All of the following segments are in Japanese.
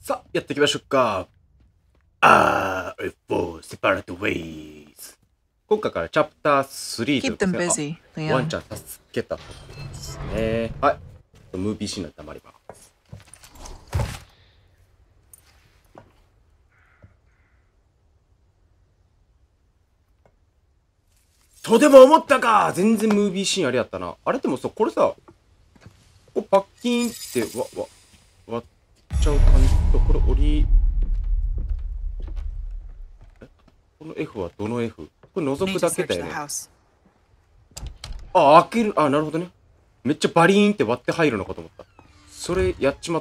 さあ、やっていきましょうか。for separate ways。今回からチャプター3ということですね。ワンちゃん助けたところですね。はい。ムービーシーンに黙ります。とでも思ったか。全然ムービーシーンあれやったな。あれでもさ、これさ、ここパッキンって割っちゃう感じと、これこの F はどの F？ これ覗くだけだよね。あ、開ける。あ、なるほどね。めっちゃバリーンって割って入るのかと思った。それやっちまった。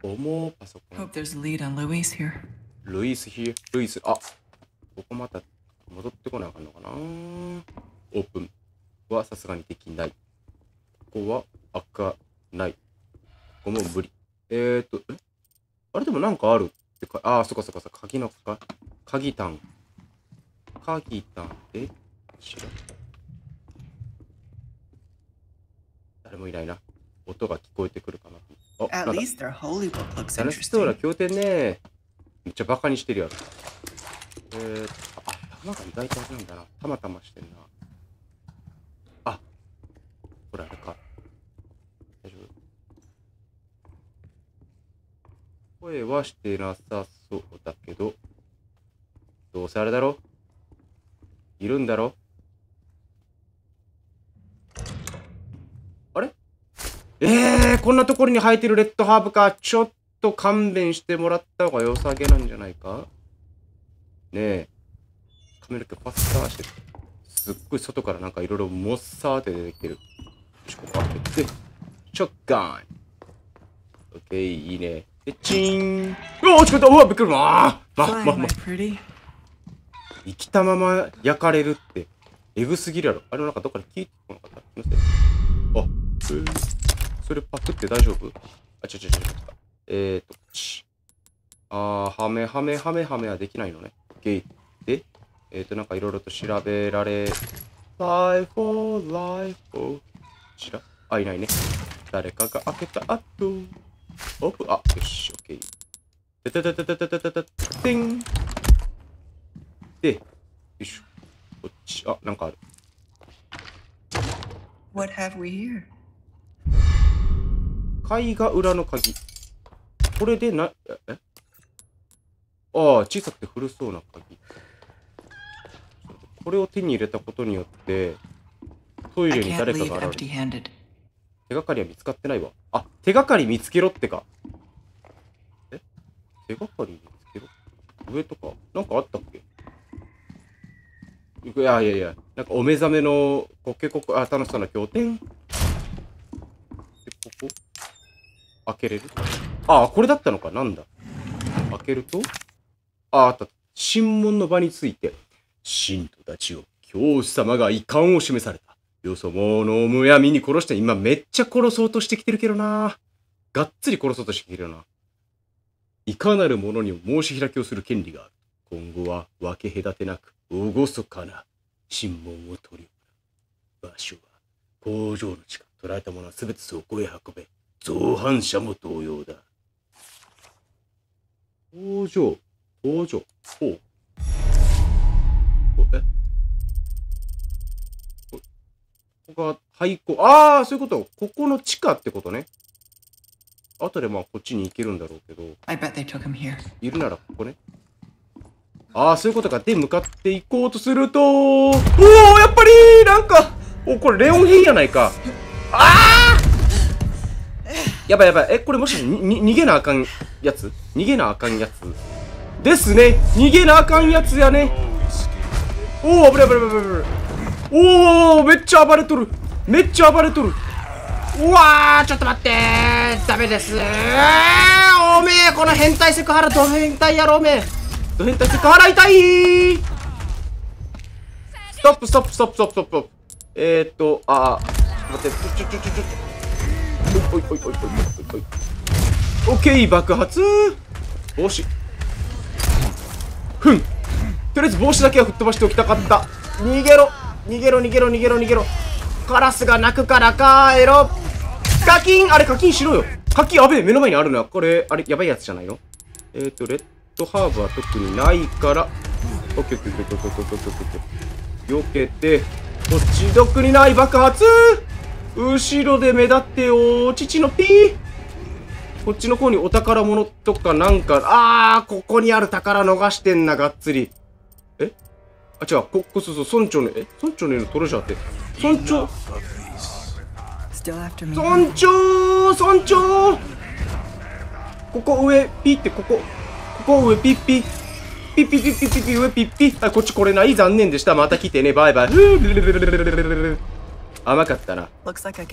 もうパソコン。ルイス here。ルイス、あ、ここまた戻ってこなあかんのかな。オープンはさすがにできない。ここは開かない。ここも無理。あれでもなんかあるってか、あ、そっかそっかそっか、鍵のか、鍵タンで、誰もいないな。音が聞こえてくるかな。あ、なんだ。ダナストーラ経典ね。めっちゃバカにしてるやろ。弾が意外とあれなんだな。たまたましてんな。あ、これあれか。大丈夫？声はしてなさそうだけど、どうせあれだろ？いるんだろ？あれ？こんなところに生えてるレッドハーブか。ちょっと勘弁してもらった方が良さげなんじゃないか？ねえ。髪の毛パッサーしてる。すっごい外からなんかいろいろモッサーって出てきてる。ここ開けて、ショットガン。オッケー、いいね。で、チーン。うわ、落ち込んだ。うわ、びっくり。生きたまま焼かれるって、エグすぎるやろ。あれなんかどっかで聞いてこなかった？あ、それパクって大丈夫？あ、ちょ。はめはできないのね。オッケー。で、なんかいろいろと調べられ、life for 知ら？あ、いないね。誰かが開けた後、オープン、あ、よし、オッケー。てん。で、よいしょ。こっち、あ、なんかある。 What have we here? 絵画裏の鍵。これでああ、小さくて古そうな鍵。これを手に入れたことによって、トイレに誰かが現れる。手がかりは見つかってないわ。あ、手がかり見つけろってか。手がかり見つけろ？上とか、なんかあったっけ？いや、なんかお目覚めの楽しそうな経典。で、ここ開けれる？あ、これだったのか。なんだ。開けると、あった。審問の場について、信徒たちを教師様が遺憾を示された。よそ者をむやみに殺して、今めっちゃ殺そうとしてきてるけどな。がっつり殺そうとしてきてるな。いかなる者にも申し開きをする権利がある。今後は分け隔てなく、厳かな審問を取り行う。場所は工場の地下。捕らえた者はすべてそこへ運べ。造反者も同様だ。工場。ほう。ここが廃校。ああ、そういうこと。ここの地下ってことね。後でまあこっちに行けるんだろうけど。いるならここね。ああ、そういうことか。で、向かって行こうとすると、おお、やっぱりなんか、これレオン編やないか。ああやばい。これもし逃げなあかんやつですね。逃げなあかんやつやね。おお、危ない。おお、めっちゃ暴れとる。うわー、ちょっと待ってー。ダメです。おめえ、この変態セクハラ、ド変態やろ、おめえ。ド変態セクハラ痛い。ストップ。ちょっと待って。おい。オッケー、爆発。帽子。とりあえず帽子だけは吹っ飛ばしておきたかった。逃げろ。カラスが鳴くから帰ろ。課金しろよ。課金やべえ、目の前にあるな。これ、あれ、やばいやつじゃないの？ レッドハーブは特にないから、オッケーオッケーオッケーオッケーオッケーオッケーオッケー。避けて、こっち特にない爆発。後ろで目立ってよ、父のピー。こっちの方にお宝物とかなんか、ここにある宝逃してんな、がっつり。違う、そうそう、村長の、村長の家のトレジャーって、村長ここ上、ピって、ここ上、ピッピ。ピッピッピッピッピッピ、上、ピッピ。こっち来れない。残念でした。また来てね。バイバイ。甘かったな。でもちょっと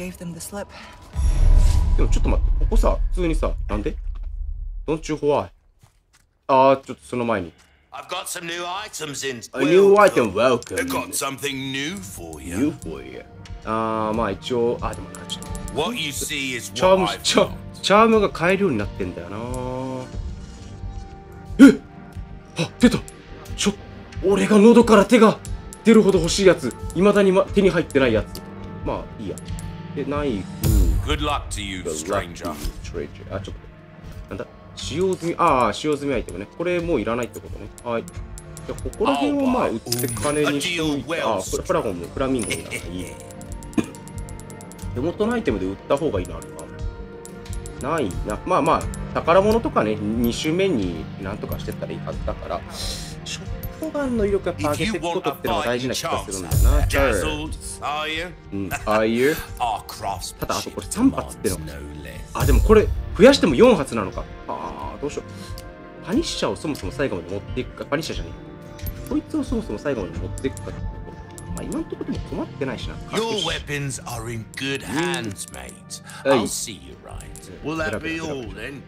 待って。ここさ、普通にさ、なんで ?Don't you why? ちょっとその前に。 I've got some new items in. A new item, welcome. I've got something new for you. New for you. まあ一応、でもな、ちょっと。 What you see is チャー what ム、 I've チ got. ャームが買えるようになってんだよな。出た。俺が喉から手が出るほど欲しいやつ。未だに手に入ってないやつ。まあ、いいや。で、ナイフ。 Good luck to you, stranger. ちょっと。なんだ使用済み、使用済みアイテムね。これもういらないってことね。はい。じゃあ、ここら辺をまあ、売って金にしておいて、フラゴンもフラミンゴにならいい。手元のアイテムで売った方がいいのあるか。ないな。まあまあ、宝物とかね、2周目になんとかしてったらいいはずだから、ショットガンの威力やっぱ上げていくことってのが大事な気がするんだよな。ただ、あとこれ3発ってのでもこれ、増やしても4発なのか。どうしよう。パニッシャーをそもそも最後まで持っていくか、パニッシャーじゃねえ。こいつをそもそも最後まで持っていくかってこと。まあ今のところでも困ってないしな。 Your weapons are in good hands, mate. I'll see you right. Will that be all then?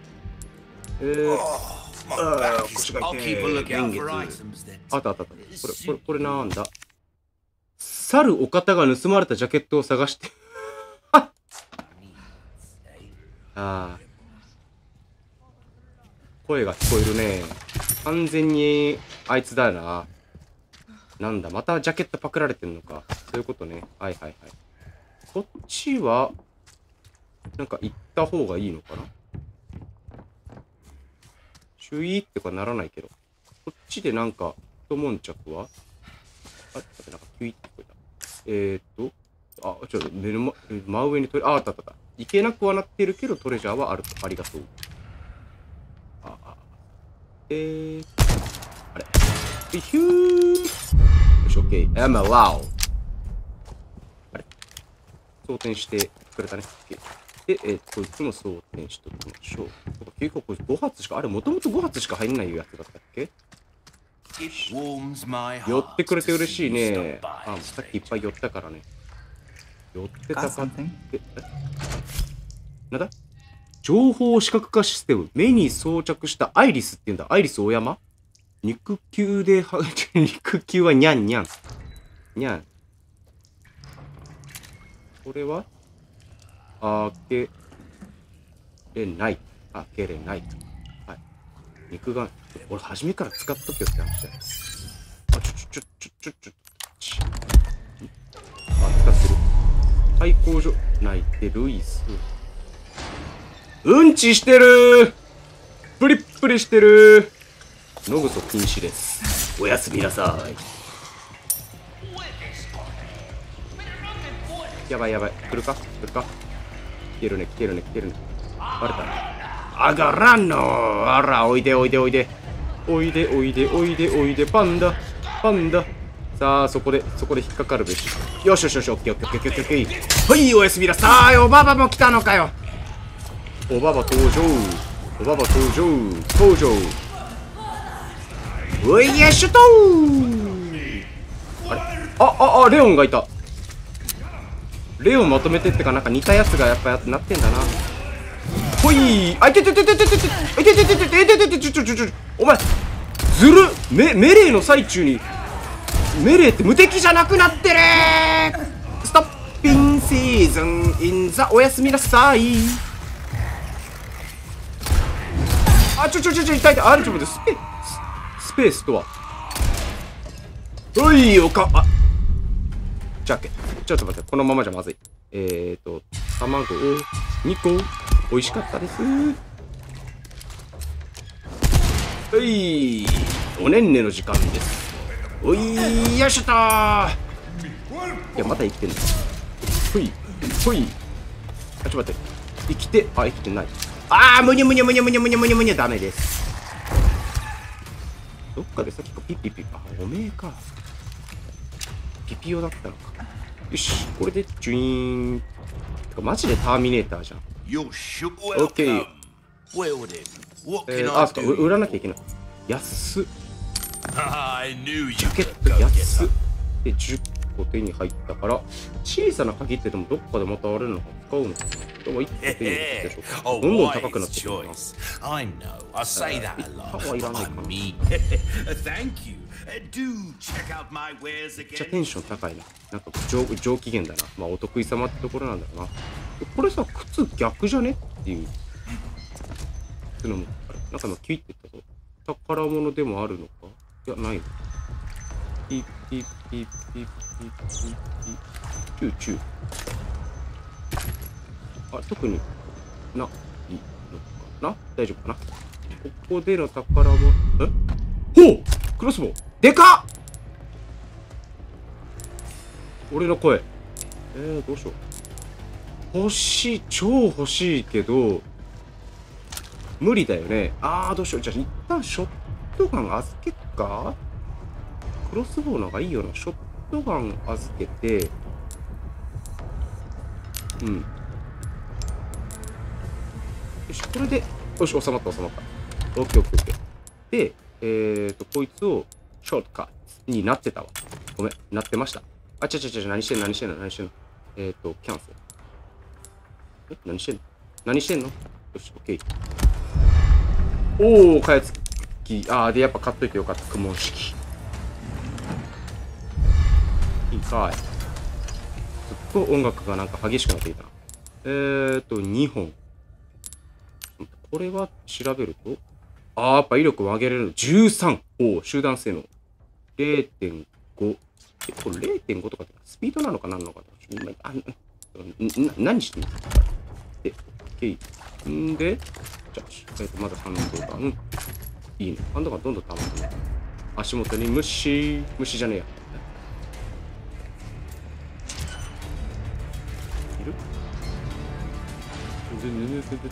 I'll keep a lookout for items then. あった。これなんだ。去るお方が盗まれたジャケットを探して。声が聞こえるね。完全にあいつだよな。なんだ、またジャケットパクられてんのか。そういうことね。はい。こっちは、なんか行った方がいいのかな。注意ってかならないけど。こっちでなんか、一悶着はなんかキュイって聞こえた。ちょっと目の真上にあった。いけなくはなってるけど、トレジャーはあると。ありがとう。あれヒュー。よし、オッケー。I'm allowed。あれ装填してくれたね。で、こいつも装填しときましょう。結構こいつ5発しか、もともと5発しか入んないやつだったっけ？寄ってくれて嬉しいね。さっきいっぱい寄ったからね。寄ってたかって。なんだ？情報視覚化システム。目に装着したアイリスって言うんだ。アイリス大山？肉球で、肉球はニャン。これは開けれない。はい。肉眼。俺、初めから使っとけよって話だよ。使ってる。最高所内でルイス。うんちしてる。プリップリしてる。野ぐそ禁止です。おやすみなさい。やばい。来るか。来てるね。バレたな。上がらんの。あら、おいで。おいで、パンダ。さあ、そこで引っかかるべし。よし、オッケー。はい、おやすみなさい。おばばも来たのかよ。おばば登場。ういやしょとー。あれレオンがいた。レオンまとめてってか、なんか似たやつがやっぱなってんだな。ほい。お前ずるメレーの最中にメレーって無敵じゃなくなってる。ストッピンシーズンインザおやすみなさい。痛い。ちょっと待って、スペースとは。じゃあちょっと待って、このままじゃまずい。卵を2個。美味しかったです。 おい、おねんねの時間です。おい、よいしょとー。いや、まだ生きてんの。ほい、ほい。あ、ちょっと待って。生きて、あ、生きてない。あー、むにゃむにゃむにゃむにゃむにゃむにゃむにゃ、ダメです。どっかでさっきピッピッピッ、あ、おめえか。ピピオだったのか。よし、これでジュイーン。てか、マジでターミネーターじゃん。オッケー。あ、そっか、売らなきゃいけない。安っ。ジャケット安っ。で、10個手に入ったから、小さな鍵ってでもどっかでまたあれなのか使うのかな。でも1個手に入ったでしょ。どんどん高くなってくるな。歯はいらないかな。めっちゃテンション高いな。なんか上機嫌だな。まあお得意様ってところなんだろうな。これさ、靴逆じゃねっていう。のもなんか今キュイって言ったぞ。宝物でもあるのか。いや、ないの。ピッピッピッピッピッピッピッチューチュー。あ、特にないのかな。大丈夫かな。ここでの宝物。ほう、クロスボウでかっ。俺の声。どうしよう。欲しい、超欲しいけど無理だよね。どうしよう。じゃあ一旦ショットガン預けっか。クロスボウの方がいいよな。ショットガン預けて、うん。よし、これで、よし、収まった。オッケーオッケーオッケー。で、こいつを、ショートカットになってたわ。ごめん、なってました。あ、何してんの。キャンセル。何してんのよし、オッケー。おー、かやつき。で、やっぱ買っといてよかった。苦悶式。いいかい。すっごい音楽がなんか激しくなっていたな。2本。これは調べると、やっぱ威力を上げれるの。13。集団性能。0.5。これ 0.5 とかってスピードなのか何なのか。何してんので、OK。んで、じゃあ、まだハンドガン。いいね。ハンドガンどんどん溜まってね。足元に虫じゃねえや。いる？なんか、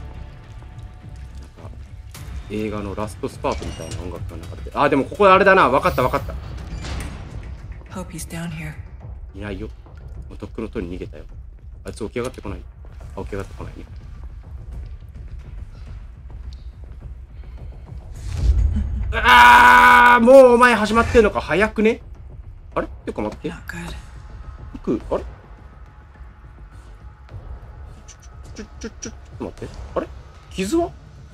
映画のラストスパートみたいな音楽が流れて。でもここであれだな。わかった。いないよ。もうとっくのとに逃げたよ。あいつ起き上がってこない。起き上がってこないね。もうお前始まってんのか。早くね。あれってか待って。あれちょっと待って。あれ傷は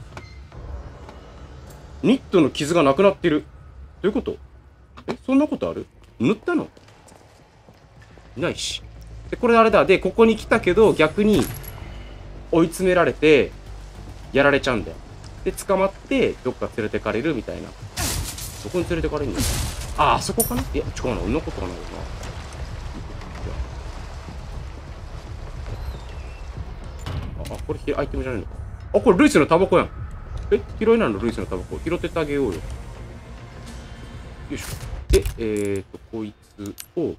ニットの傷がなくなってる。どういうこと？そんなことある？塗ったの？いないし。で、これあれだ。で、ここに来たけど、逆に追い詰められて、やられちゃうんだよ。で、捕まって、どっか連れてかれるみたいな。どこに連れてかれるの？あそこかな？いや、違うな。そんなことはないよな。これアイテムじゃないのか。これルイスのタバコやん。拾えないの？ルイスのタバコ。拾ってってあげようよ。よいしょ。で、こいつを、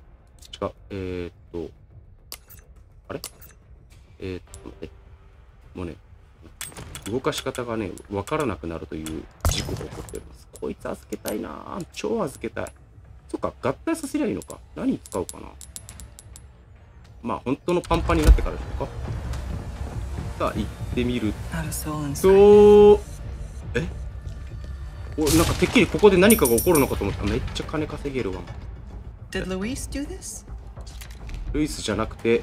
あれ？待って。もうね、動かし方がね、わからなくなるという事故が起こっております。こいつ預けたいなぁ。超預けたい。そっか、合体させりゃいいのか。何に使うかな。まあ、本当のパンパンになってからでしょうか。さあ、行ってみると、なんかてっきりここで何かが起こるのかと思ったらめっちゃ金稼げるわ。ルイスじゃなくて、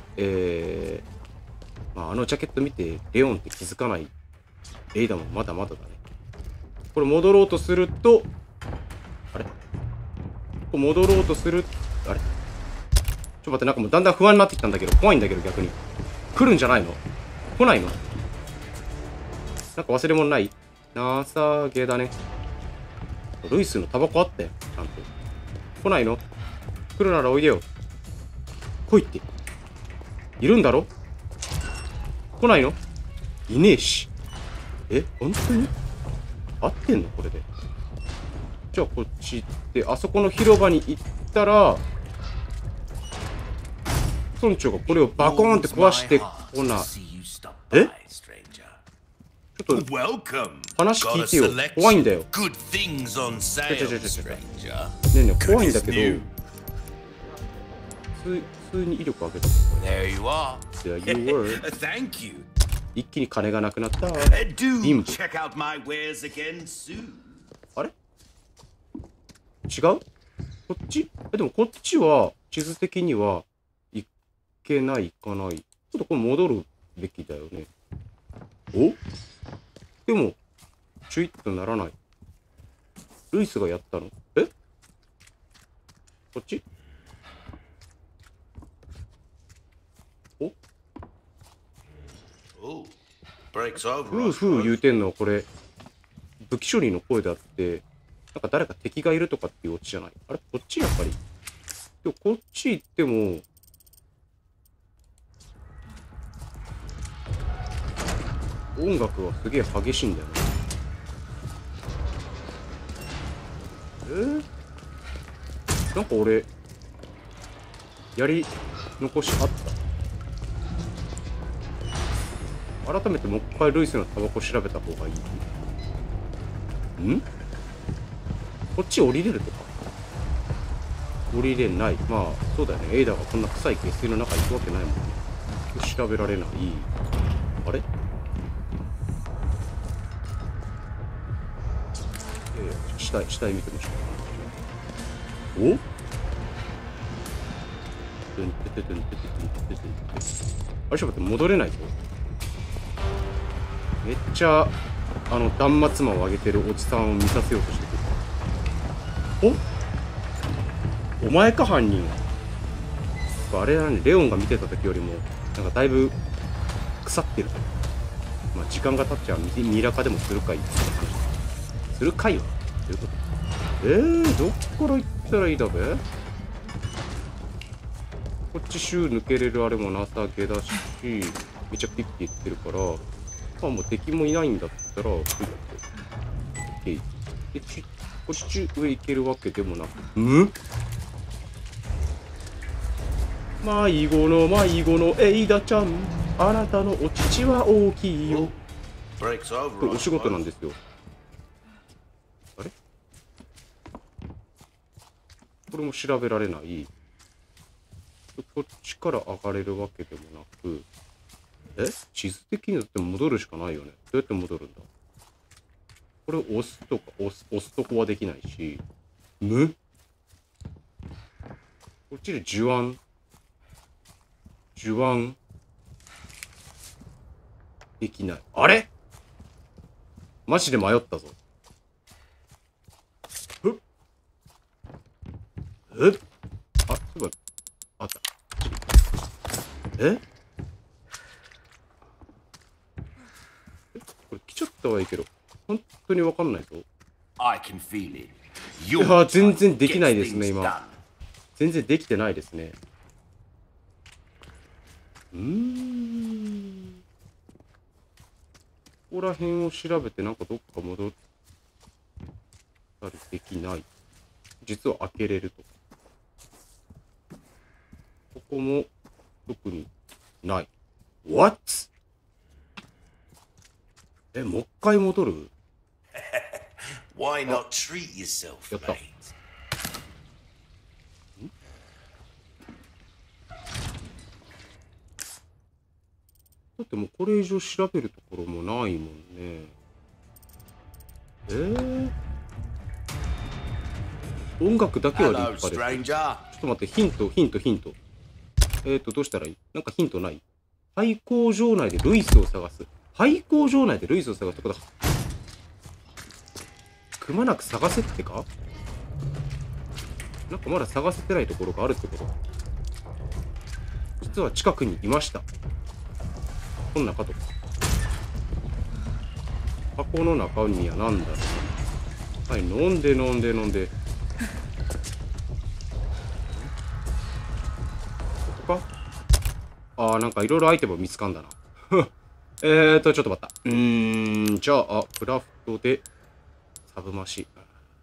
まあ、ジャケット見てレオンって気づかないレイダもまだまだだね。これ戻ろうとすると、あれ？戻ろうとする、あれ？ちょっと待って、なんかもうだんだん不安になってきたんだけど、怖いんだけど逆に。来るんじゃないの？来ないの？なんか忘れ物ない？情けだね。ルイスのタバコあったよ、ちゃんと。来ないの？来るならおいでよ。来いって。いるんだろ？来ないの？いねえし。本当に？ 合ってんのこれで。じゃあこっち行って、あそこの広場に行ったら、村長がこれをバコーンって壊してこな。え？ちょっと話聞いてよ。怖いんだよ。ねえねえ、怖いんだけど、普通に威力上げた。 There you are. There you were. Thank you. 一気に金がなくなった。 Do 貧乏。 check out my wares again soon. あれ？違う？こっち？でもこっちは地図的には行けない、行かない。ちょっとこれ戻るべきだよね。お？でもチュイッとならない。ルイスがやったの？え？こっち？お？ Oh, breaks over. ふうふう言うてんのはこれ武器処理の声であって、なんか誰か敵がいるとかっていうオチじゃない。あれこっちやっぱり。でもこっち行っても、音楽はすげえ激しいんだよね。なんか俺、やり残しあった。改めてもう一回ルイスのタバコ調べた方がいい？ん？こっち降りれるとか？降りれない。まあ、そうだよね。エイダーがこんな臭い下水の中行くわけないもんね。調べられない。あれ？下へ見てました。お？あれちょっと待って、戻れないぞ。めっちゃ断末魔を上げてるおじさんを見させようとしてくる。お前か犯人は。あれだね、レオンが見てた時よりもなんかだいぶ腐ってる。まあ時間が経っちゃうミラカでもするかいって話。するかいわ。どういうこと？どっから行ったらいいだべ？こっちシュー抜けれるあれも情けだし、めっちゃピッピ言ってるから、まあもう敵もいないんだったら、オッケー。で、こっち上行けるわけでもなく、迷子のエイダちゃん、あなたのお乳は大きいよ。これお仕事なんですよ。あれ？これも調べられない。こっちから上がれるわけでもなく、地図的にだって戻るしかないよね。どうやって戻るんだ？これ押すとか、押すとこはできないし、こっちで受案できない。あれ？マジで迷ったぞ。あ、そういえば、あった。これ来ちゃったはいいけど、本当にわかんないぞ。いや、全然できないですね、今。全然できてないですね。ここら辺を調べて、なんかどっか戻ったりできない。実は開けれるとか。ここも特にない。What？ もう一回戻る？ Why not treat yourself, mate? だってもうこれ以上調べるところもないもんね。音楽だけは立派です。ちょっと待って、ヒント。どうしたらいい？なんかヒントない？廃工場内でルイスを探す。廃工場内でルイスを探すってことだ。くまなく探せってか？なんかまだ探せてないところがあるってこと？実は近くにいました。こんなかとか。箱の中身は何だろう。はい、飲んで。ここか？あー、なんかいろいろアイテム見つかんだな。ちょっと待った。じゃあ、クラフトで、 サブマシ。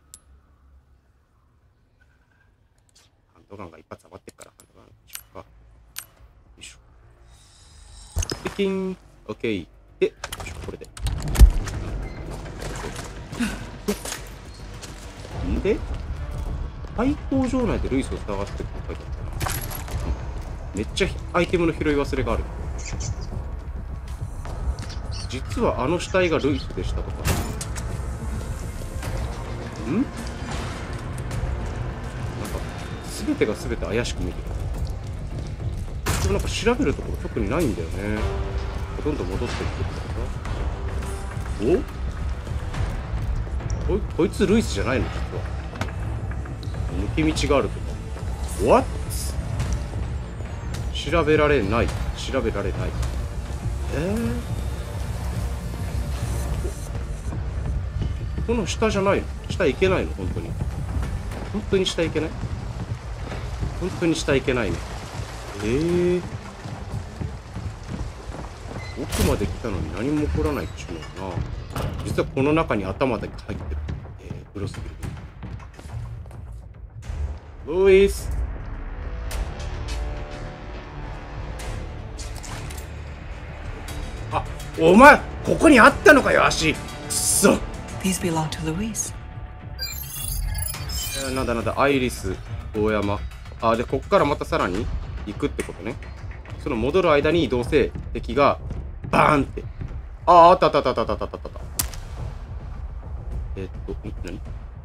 ハンドガンが一発余ってっから、ハンドガンにしようか。よいしょ。ピキン。オッケー。で、よいしょ、これで。んで、廃工場内でルイスを探してって書いてあったな。めっちゃアイテムの拾い忘れがある。実はあの死体がルイスでしたとか。なんか、全てが全て怪しく見えてる。でもなんか調べるところ特にないんだよね。どんどん戻っていくってこと？こいつルイスじゃないの実は。抜け道があるとか。What？ 調べられない。調べられない。この下じゃないの？下行けないの？本当に。本当に下行けない？本当に下行けないね。奥まで来たのに何も起こらないっちゅうのかな。実はこの中に頭だけ入ってる。グロすぎる。ルイス。あ、お前、ここにあったのかよ、足。くっそ。 These belong to Luis. なんだ、アイリス、大山。あ、で、こっからまたさらに行くってことね。その戻る間にどうせ敵がバーンって。あった。何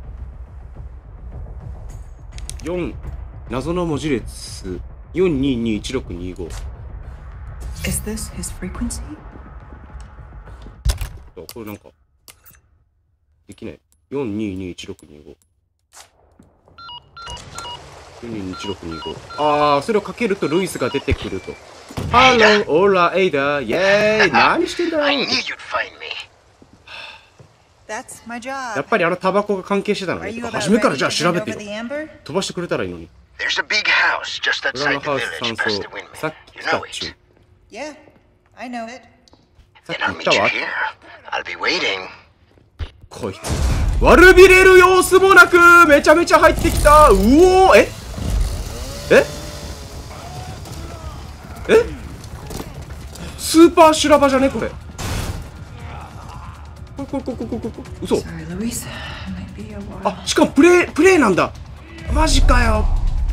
?4、謎の文字列、4221625。 Is this his frequency? これなんか、できない。4221625。4221625。ああ、それをかけるとルイスが出てくると。ハロー、オーラ、エイダー、イェーイ、何してんだろう。 That's my job. やっぱりあのタバコが関係してたのね。初めからじゃあ調べてよ。飛ばしてくれたらいいのに。 There's a big house just 裏の outside ハウ the ス village 山 past 荘 the。windmill. さっき You 来た know っちゅう。 it. Yeah, I know it. さっ Then I'll き来 meet た you わ。 here. I'll be waiting. こいつ。悪びれる様子もなく、めちゃめちゃ入ってきた。うおー、スーパー修羅場じゃねこれ。嘘。 Sorry, Luis. Might be a while. あ、しかもプレイなんだ。マジかよ。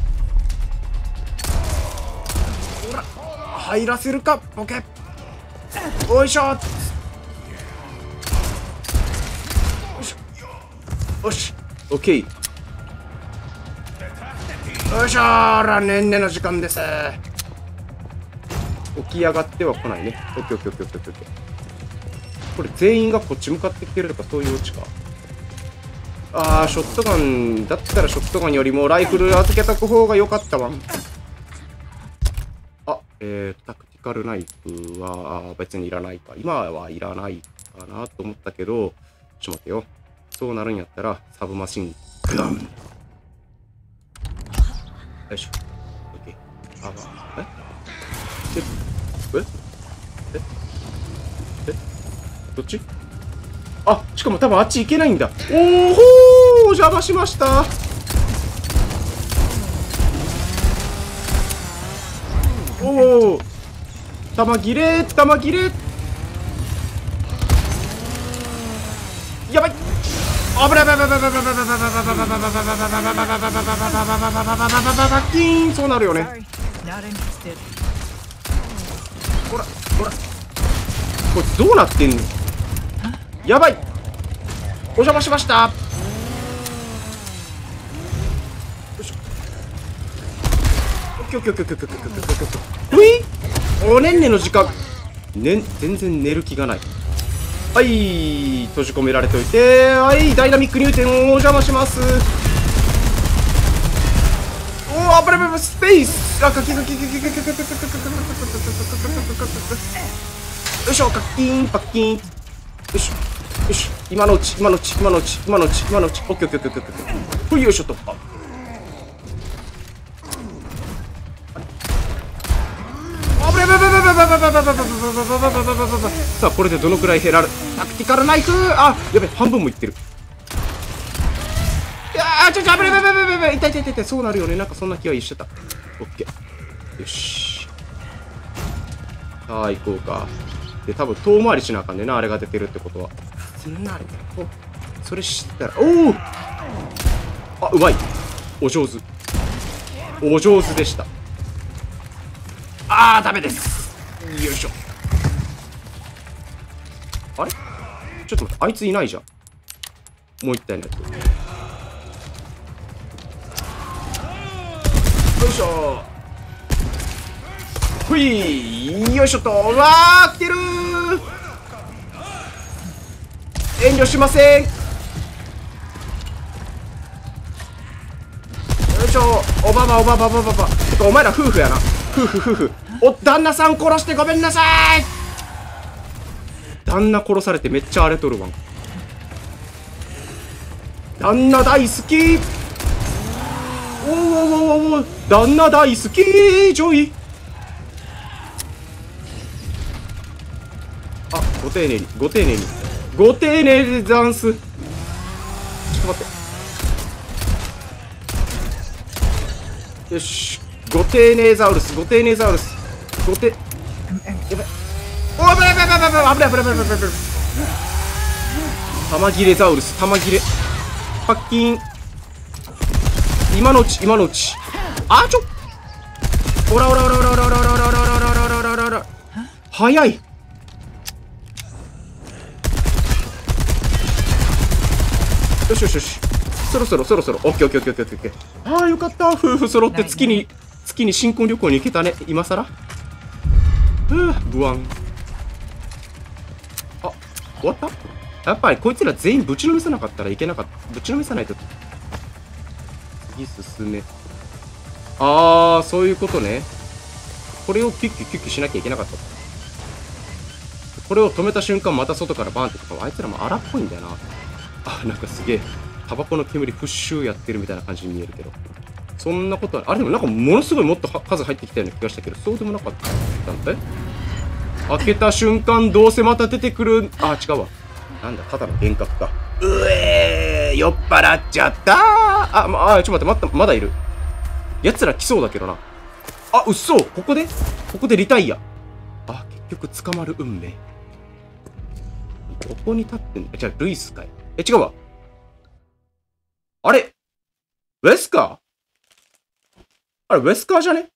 ほら、入らせるか、ボケ。おいしょ。よし、オッケー。よいしょーら、ねんねの時間です。起き上がっては来ないね。オッケー。これ全員がこっち向かってきてるとかそういうオチか。あー、ショットガンだったらショットガンよりもライフル預けとく方が良かったわ。あ、タクティカルナイフは別にいらないか。今はいらないかなと思ったけど、ちょっと待ってよ。そうなるんやったらサブマシンガン。よいしょ。オッケー。あ、まあ、どっち？あ、しかも多分あっち行けないんだ。おーほー、お邪魔しました。おお、弾切れ。やばい。危ない。キーン、そうなるよね。 Sorry, not interested. ほらこいつどうなってんの。やばい。お邪魔しました。よいしょ。オッケー。ほい。おねんねの時間。全然寝る気がない。はい、閉じ込められておいて、はい、ダイナミック入店をお邪魔します。おー、危ない、スペース。あ、よいしょ、パッキン。よいしょ。今のうち。オッケー。ほい、よいしょと。さあ、これでどのくらい減らる。タクティカルナイフ。あ、やべ、半分もいってる。 危ない危ない危ない危ない、痛い痛い痛い、そうなるよね。なんかそんな気はしてた。オッケー。よし。さあ、行こうか。で、多分遠回りしなあかんねんな、あれが出てるってことは。なるほど。それ知ったら、おお、あ、うまい。お上手。お上手でした。あー、ダメです。よいしょ。あれちょっと待って、あいついないじゃん。もう一体のやつ。よいしょ。ほい、よいしょと。うわー、来てるー。遠慮しません。よいしょ。おばばおばばばばば。てかお前ら夫婦やな。夫婦。お、旦那さん殺してごめんなさい。旦那殺されてめっちゃ荒れとるわ。旦那大好き。おお、旦那大好きジョイ。あ、ご丁寧にご丁寧にご丁寧でダンス。ちょっと待って。よし、ご丁寧ザウルス、ご丁寧ザウルス、ごて、やばい。お、危ない危ない危ない危ない危ない危ない危ない。玉切れザウルス、玉切れ。パッキン。今のうち、今のうち。あ、ちょ。おらおらおらおらおらおらおらおらおらおらおらおらおら。早い。よしよしよし。そろそろ。オッケーオッケーオッケーオッケーオッケー。ああ、よかった。夫婦揃って月に新婚旅行に行けたね。今さら。不安。あ、終わった？やっぱりこいつら全員ぶちのめさなかったらいけなかった。ぶちのめさないと。次進め。ああ、そういうことね。これをキュッキュしなきゃいけなかった。これを止めた瞬間また外からバーンってことはあいつらも荒っぽいんだよな。あ、なんかすげえタバコの煙プッシュやってるみたいな感じに見えるけど、そんなことはあれでもなんかものすごいもっと数入ってきたような気がしたけど、そうでもなかったんだ。開けた瞬間どうせまた出てくる。あ、違うわ。なんだ、ただの幻覚か。酔っ払っちゃったー。ちょっと待って、まだいる。奴ら来そうだけどな。あ、うっそ、ここでリタイア。あ、結局捕まる運命。ここに立ってんだ。じゃあルイスかい。違うわ。あれウェスカー？あれウェスカーじゃね？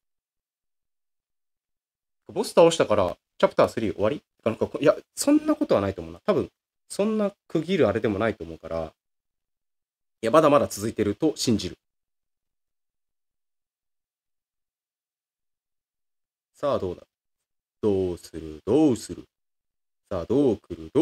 ボス倒したからチャプター3終わり？なんか、いや、そんなことはないと思うな。多分、そんな区切るあれでもないと思うから、いや、まだまだ続いてると信じる。さあ、どうだ？どうする？さあ、どう来る？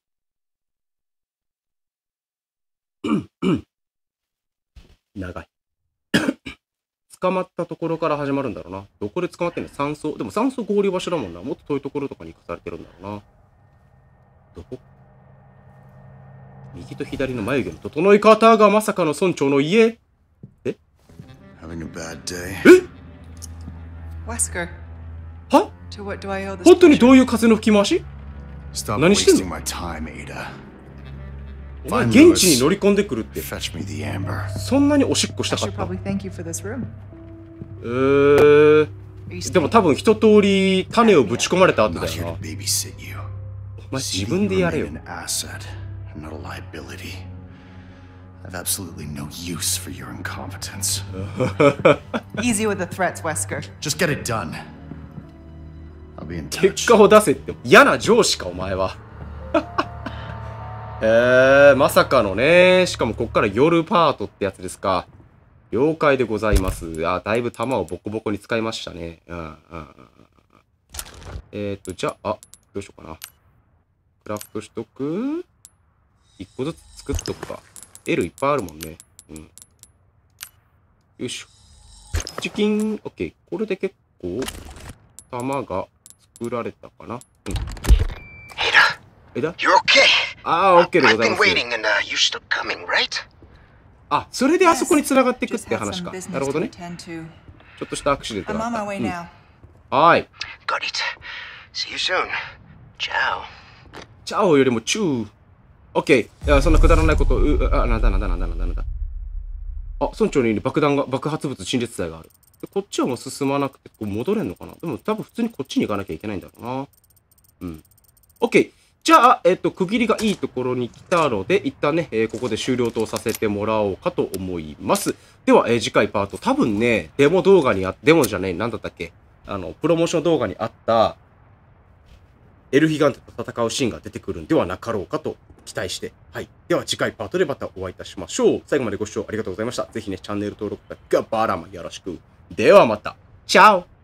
長い。捕まったところから始まるんだろうな。どこで捕まってんの？山荘。でも山荘合流場所だもんな。もっと遠いところとかに行かされてるんだろうな。どこ？右と左の眉毛の整い方がまさかの村長の家？え？ Having a bad day. え？ Wesker, は？ to what do I owe this? 本当にどういう風の吹き回し？ Stop 何してん wasting の？ my time, Ada. お前現地に乗り込んでくるって。 Fetch me the amber. そんなにおしっこし I たか should った？ probably thank you for this room. Are you でも staying? 多分一通り種をぶち込まれた後 I'm だ not よ here な。 to babysit you. お前 See 自 that 分 you でやれよ。 remain an asset, and not a liability. I have absolutely no use for your incompetence. Easy with the threats, Wesker. Just get it done. I'll be in 結 touch. 果を出せって嫌な上司かお前は。まさかのね。しかもこっから夜パートってやつですか。了解でございます。あ、だいぶ弾をボコボコに使いましたね。じゃあ、どうしようかな。クラフトしとく？一個ずつ作っとくか。L いっぱいあるもんね。うん。よいしょ。チキン、オッケー。これで結構、弾が作られたかな。うん。 Ada? 枝？ You're okay. あー、オッケーで I've ござい been ます。 waiting and you still coming, right? あ、それであそこに繋がっていくっ Just て had 話 some か。 business なるほど to ね。 attend to. ちょっとしたアクシデント I'm があ on った。 my way うん now. はーい。 Got it. See you soon. Ciao. チャオよりもチュー。オッケー。いや、そんなくだらないこと、なんだ。 あ、村長の家に爆発物陳列剤がある。でこっちはもう進まなくて、こう戻れんのかな。でも多分普通にこっちに行かなきゃいけないんだろうな。うん。OK。じゃあ、区切りがいいところに来たので、一旦ね、ここで終了とさせてもらおうかと思います。では、次回パート、多分ね、デモじゃねえ、なんだったっけ、プロモーション動画にあった、エルヒガンテと戦うシーンが出てくるんではなかろうかと期待して、はい。では、次回パートでまたお会いいたしましょう。最後までご視聴ありがとうございました。ぜひね、チャンネル登録、ガバラマよろしく。ではまた。チャオ